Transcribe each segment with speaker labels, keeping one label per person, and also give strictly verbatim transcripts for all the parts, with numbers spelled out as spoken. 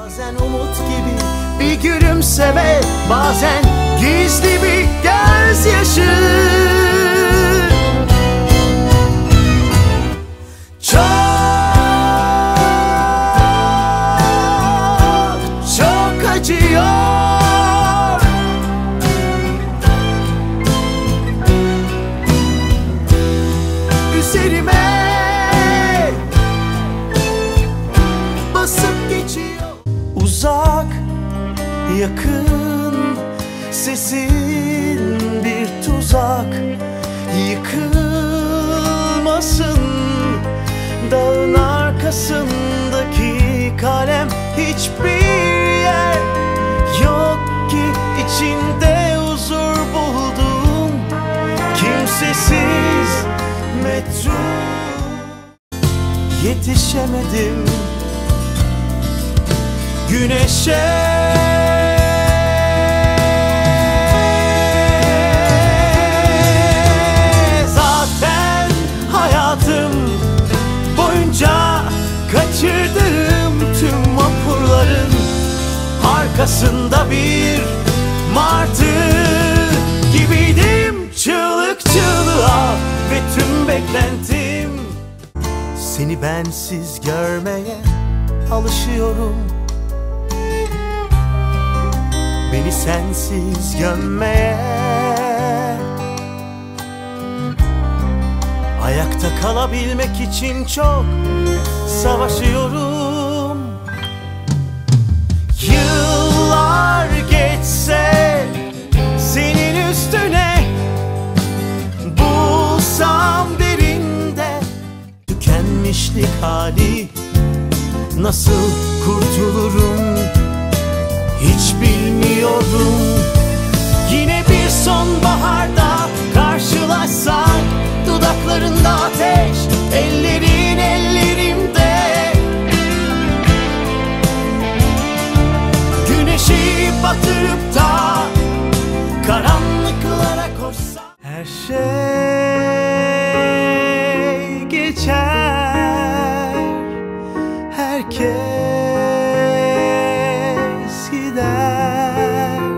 Speaker 1: Bazen umut gibi bir gülümseme, bazen gizli bir gözyaşı. Çok, çok acıyor. Üzerime basıp geçiyor. Uzak, yakın, sesin bir tuzak. Yıkılmasın dağın arkasındaki kalem. Hiçbir yer yok ki içinde huzur buldum. Kimsesiz metruk, yetişemedim güneşe. Zaten hayatım boyunca kaçırdığım tüm vapurların arkasında bir martı gibiydim. Çığlık çığlığa ve tüm beklentim. Seni bensiz görmeye alışıyorum. Beni sensiz gömmeye. Ayakta kalabilmek için çok savaşıyorum. Yıllar geçse senin üstüne bulsam derinde tükenmişlik hali, nasıl kurtulurum hiç bilmiyorum. Yine bir sonbaharda karşılaşsak, dudaklarında ateş, ellerin ellerimde. Güneşi batırıp da karanlıklara koşsak. Her şey geçer, herkes gider.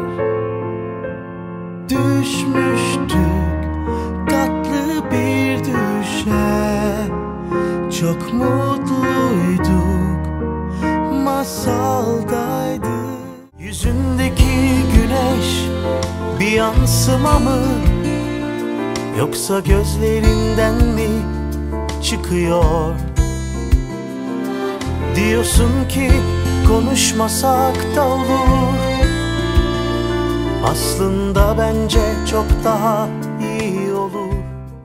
Speaker 1: Düşmüştük tatlı bir düşe, çok mutluyduk, masaldaydı. Yüzündeki güneş bir yansıma mı, yoksa gözlerinden mi çıkıyor? Diyorsun ki konuşmasak da olur. Aslında bence çok daha iyi olur.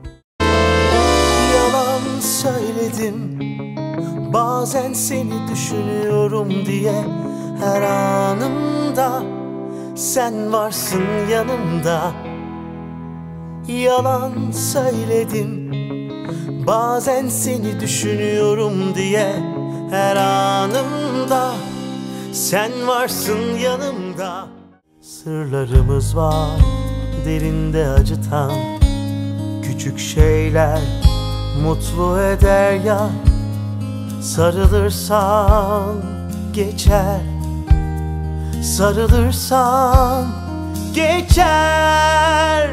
Speaker 1: Yalan söyledim bazen seni düşünüyorum diye. Her anımda sen varsın yanımda. Yalan söyledim bazen seni düşünüyorum diye. Her anımda sen varsın yanımda. Sırlarımız var derinde acıtan, küçük şeyler mutlu eder ya. Sarılırsan geçer, sarılırsan geçer.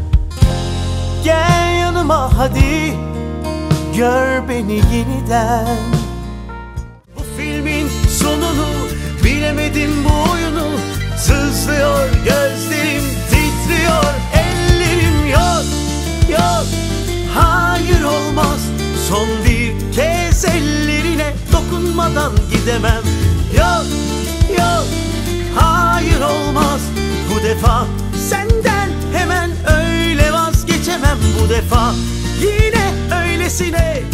Speaker 1: Gel yanıma hadi, gör beni yeniden. Bu filmin sonunu bilemedim, bu oyunu. Sızlıyor gözlerim, titriyor ellerim. Yok, yok, hayır olmaz. Son bir kez ellerine dokunmadan gidemem. Yok, yok, hayır olmaz. Bu defa senden hemen öyle vazgeçemem. Bu defa yine öylesine